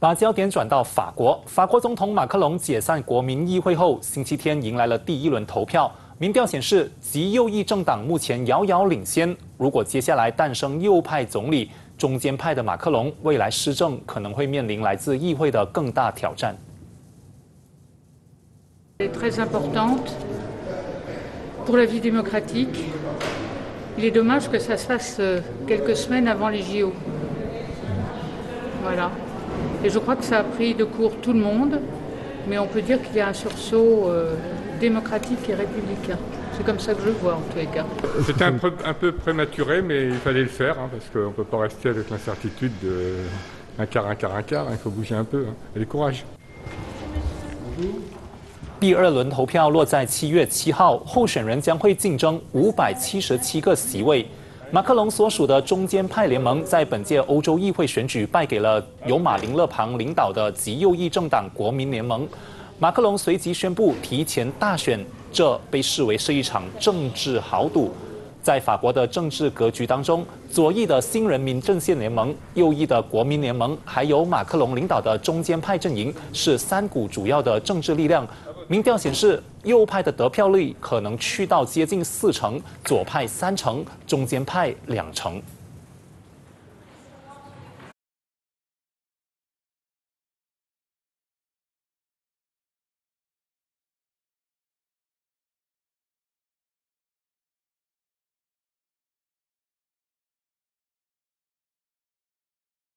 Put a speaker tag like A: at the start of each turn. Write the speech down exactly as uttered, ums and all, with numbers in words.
A: 把焦点转到法国，法国总统马克龙解散国民议会后，星期天迎来了第一轮投票。民调显示，极右翼政党目前遥遥领先。如果接下来诞生右派总理，中间派的马克龙未来施政可能会面临来自议会的更大挑战。
B: Très importante pour la vie démocratique. Il est dommage que ça se fasse quelques semaines avant les J O. Voilà. Et je crois que ça a pris de court tout le monde, mais on peut dire qu'il y a un sursaut euh, démocratique et républicain. C'est comme ça que je le vois en tous les cas.
C: C'était un peu, un peu prématuré, mais il fallait le faire, hein, parce qu'on ne peut pas rester avec l'incertitude d'un quart, un quart, un quart. Il faut bouger un peu. Hein. Allez, courage.
A: 第二轮投票落在七月七号，候选人将会竞争五百七十七个席位。马克龙所属的中间派联盟在本届欧洲议会选举败给了由马林勒庞领导的极右翼政党国民联盟。马克龙随即宣布提前大选，这被视为是一场政治豪赌。在法国的政治格局当中，左翼的新人民阵线联盟、右翼的国民联盟，还有马克龙领导的中间派阵营是三股主要的政治力量。民调显示，右派的得票率可能去到接近四成，左派三成，中间派两成。